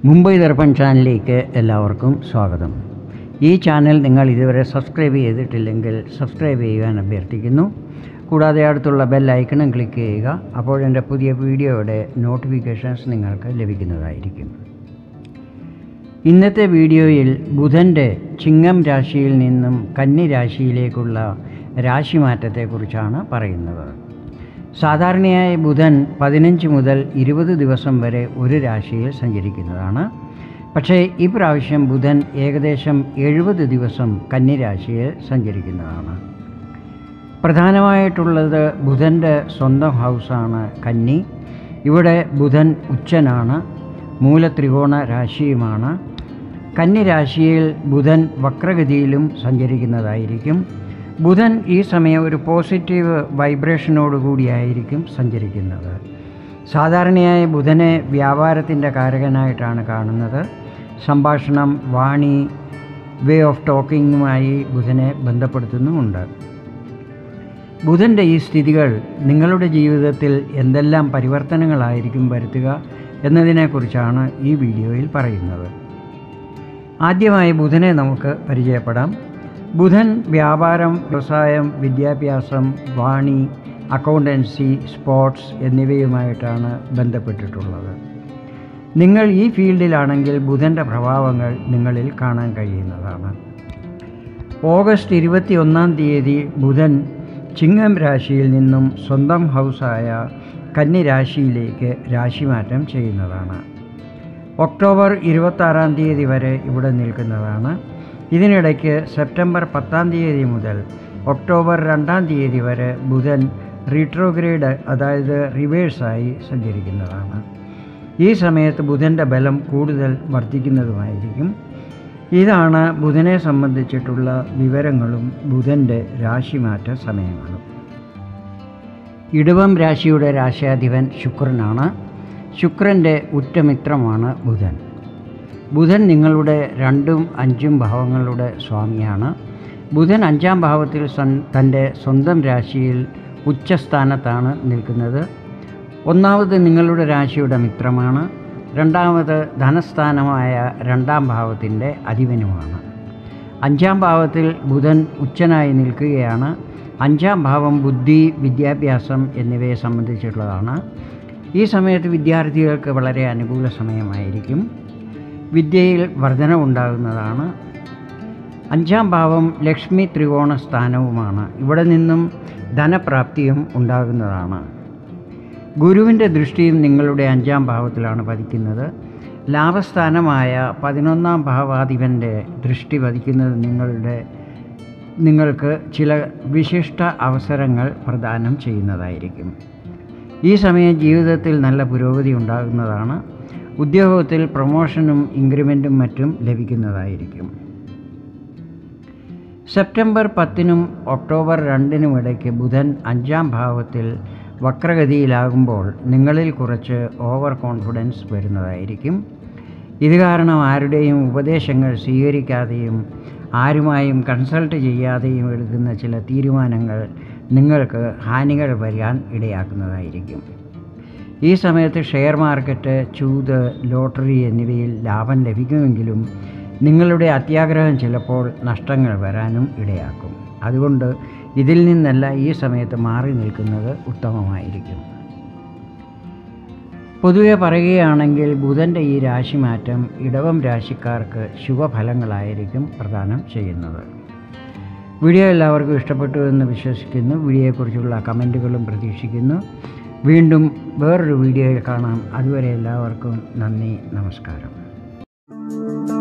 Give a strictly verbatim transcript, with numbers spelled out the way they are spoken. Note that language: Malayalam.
മുംബൈ ദർപ്പൺ ചാനലിലേക്ക് എല്ലാവർക്കും സ്വാഗതം. ഈ ചാനൽ നിങ്ങൾ ഇതുവരെ സബ്സ്ക്രൈബ് ചെയ്തിട്ടില്ലെങ്കിൽ സബ്സ്ക്രൈബ് ചെയ്യുവാൻ അഭ്യർത്ഥിക്കുന്നു. കൂടാതെ അടുത്തുള്ള ബെൽ ഐക്കണും ക്ലിക്ക് ചെയ്യുക. അപ്പോൾ എൻ്റെ പുതിയ വീഡിയോയുടെ നോട്ടിഫിക്കേഷൻസ് നിങ്ങൾക്ക് ലഭിക്കുന്നതായിരിക്കും. ഇന്നത്തെ വീഡിയോയിൽ ബുധൻ്റെ ചിങ്ങം രാശിയിൽ നിന്നും കന്നി രാശിയിലേക്കുള്ള രാശിമാറ്റത്തെക്കുറിച്ചാണ് പറയുന്നത്. സാധാരണയായി ബുധൻ പതിനഞ്ച് മുതൽ ഇരുപത് ദിവസം വരെ ഒരു രാശിയിൽ സഞ്ചരിക്കുന്നതാണ്. പക്ഷേ ഈ പ്രാവശ്യം ബുധൻ ഏകദേശം എഴുപത് ദിവസം കന്നി രാശിയിൽ സഞ്ചരിക്കുന്നതാണ്. പ്രധാനമായിട്ടുള്ളത് ബുധൻ്റെ സ്വന്തം ഹൗസാണ് കന്നി. ഇവിടെ ബുധൻ ഉച്ചനാണ്, മൂലത്രികോണ രാശിയുമാണ്. കന്നി രാശിയിൽ ബുധൻ വക്രഗതിയിലും സഞ്ചരിക്കുന്നതായിരിക്കും. ബുധൻ ഈ സമയം ഒരു പോസിറ്റീവ് വൈബ്രേഷനോട് കൂടിയായിരിക്കും സഞ്ചരിക്കുന്നത്. സാധാരണയായി ബുധനെ വ്യാപാരത്തിൻ്റെ കാരകനായിട്ടാണ് കാണുന്നത്. സംഭാഷണം, വാണി, വേ ഓഫ് ടോക്കിങ്ങുമായി ബുധനെ ബന്ധപ്പെടുത്തുന്നുമുണ്ട്. ബുധൻ്റെ ഈ സ്ഥിതികൾ നിങ്ങളുടെ ജീവിതത്തിൽ എന്തെല്ലാം പരിവർത്തനങ്ങളായിരിക്കും വരുത്തുക എന്നതിനെക്കുറിച്ചാണ് ഈ വീഡിയോയിൽ പറയുന്നത്. ആദ്യമായി ബുധനെ നമുക്ക് പരിചയപ്പെടാം. ബുധൻ വ്യാപാരം, വ്യവസായം, വിദ്യാഭ്യാസം, വാണി, അക്കൗണ്ടൻസി, സ്പോർട്സ് എന്നിവയുമായിട്ടാണ് ബന്ധപ്പെട്ടിട്ടുള്ളത്. നിങ്ങൾ ഈ ഫീൽഡിലാണെങ്കിൽ ബുധൻ്റെ പ്രഭാവങ്ങൾ നിങ്ങളിൽ കാണാൻ കഴിയുന്നതാണ്. ഓഗസ്റ്റ് ഇരുപത്തി ഒന്നാം തീയതി ബുധൻ ചിങ്ങം രാശിയിൽ നിന്നും സ്വന്തം ഹൗസായ കന്നി രാശിയിലേക്ക് രാശിമാറ്റം ചെയ്യുന്നതാണ്. ഒക്ടോബർ ഇരുപത്താറാം തീയതി വരെ ഇവിടെ നിൽക്കുന്നതാണ്. ഇതിനിടയ്ക്ക് സെപ്റ്റംബർ പത്താം തീയതി മുതൽ ഒക്ടോബർ രണ്ടാം തീയതി വരെ ബുധൻ റീട്രോഗ്രേഡ്, അതായത് റിവേഴ്സായി സഞ്ചരിക്കുന്നതാണ്. ഈ സമയത്ത് ബുധൻ്റെ ബലം കൂടുതൽ വർദ്ധിക്കുന്നതുമായിരിക്കും. ഇതാണ് ബുധനെ സംബന്ധിച്ചിട്ടുള്ള വിവരങ്ങളും ബുധൻ്റെ രാശിമാറ്റ സമയങ്ങളും. ഇടവം രാശിയുടെ രാശാധിപൻ ശുക്രനാണ്. ശുക്രൻ്റെ ഉറ്റമിത്രമാണ് ബുധൻ. ബുധൻ നിങ്ങളുടെ രണ്ടും അഞ്ചും ഭാവങ്ങളുടെ സ്വാമിയാണ്. ബുധൻ അഞ്ചാം ഭാവത്തിൽ തൻ്റെ സ്വന്തം രാശിയിൽ ഉച്ചസ്ഥാനത്താണ് നിൽക്കുന്നത്. ഒന്നാമത് നിങ്ങളുടെ രാശിയുടെ മിത്രമാണ്. രണ്ടാമത് ധനസ്ഥാനമായ രണ്ടാം ഭാവത്തിൻ്റെ അധിപനുമാണ്. അഞ്ചാം ഭാവത്തിൽ ബുധൻ ഉച്ചനായി നിൽക്കുകയാണ്. അഞ്ചാം ഭാവം ബുദ്ധി, വിദ്യാഭ്യാസം എന്നിവയെ സംബന്ധിച്ചിട്ടുള്ളതാണ്. ഈ സമയത്ത് വിദ്യാർത്ഥികൾക്ക് വളരെ അനുകൂല സമയമായിരിക്കും. വിദ്യയിൽ വർധനവുണ്ടാകുന്നതാണ്. അഞ്ചാം ഭാവം ലക്ഷ്മി ത്രികോണ സ്ഥാനവുമാണ്. ഇവിടെ നിന്നും ധനപ്രാപ്തിയും ഉണ്ടാകുന്നതാണ്. ഗുരുവിൻ്റെ ദൃഷ്ടിയും നിങ്ങളുടെ അഞ്ചാം ഭാവത്തിലാണ് പതിക്കുന്നത്. ലാഭസ്ഥാനമായ പതിനൊന്നാം ഭാവാധിപൻ്റെ ദൃഷ്ടി പതിക്കുന്നത് നിങ്ങളുടെ നിങ്ങൾക്ക് ചില വിശിഷ്ട അവസരങ്ങൾ പ്രദാനം ചെയ്യുന്നതായിരിക്കും. ഈ സമയം ജീവിതത്തിൽ നല്ല പുരോഗതി ഉണ്ടാകുന്നതാണ്. ഉദ്യോഗത്തിൽ പ്രൊമോഷനും ഇൻക്രിമെൻറ്റും മറ്റും ലഭിക്കുന്നതായിരിക്കും. സെപ്റ്റംബർ പത്തിനും ഒക്ടോബർ രണ്ടിനും ഇടയ്ക്ക് ബുധൻ അഞ്ചാം ഭാവത്തിൽ വക്രഗതിയിലാകുമ്പോൾ നിങ്ങളിൽ കുറച്ച് ഓവർ കോൺഫിഡൻസ് വരുന്നതായിരിക്കും. ഇത് കാരണം ആരുടെയും ഉപദേശങ്ങൾ സ്വീകരിക്കാതെയും ആരുമായും കൺസൾട്ട് ചെയ്യാതെയും എടുക്കുന്ന ചില തീരുമാനങ്ങൾ നിങ്ങൾക്ക് ഹാനികൾ വരാൻ ഇടയാക്കുന്നതായിരിക്കും. ഈ സമയത്ത് ഷെയർ മാർക്കറ്റ്, ചൂത്, ലോട്ടറി എന്നിവയിൽ ലാഭം ലഭിക്കുമെങ്കിലും നിങ്ങളുടെ അത്യാഗ്രഹം ചിലപ്പോൾ നഷ്ടങ്ങൾ വരാനും ഇടയാക്കും. അതുകൊണ്ട് ഇതിൽ നിന്നല്ല ഈ സമയത്ത് മാറി നിൽക്കുന്നത് ഉത്തമമായിരിക്കും. പൊതുവെ പറയുകയാണെങ്കിൽ ബുധൻ്റെ ഈ രാശിമാറ്റം ഇടവം രാശിക്കാർക്ക് ശുഭഫലങ്ങളായിരിക്കും പ്രദാനം ചെയ്യുന്നത്. വീഡിയോ എല്ലാവർക്കും ഇഷ്ടപ്പെട്ടു എന്ന് വിശ്വസിക്കുന്നു. വീഡിയോയെക്കുറിച്ചുള്ള കമൻറ്റുകളും പ്രതീക്ഷിക്കുന്നു. വീണ്ടും വേറൊരു വീഡിയോയിൽ കാണാം. അതുവരെ എല്ലാവർക്കും നന്ദി, നമസ്കാരം.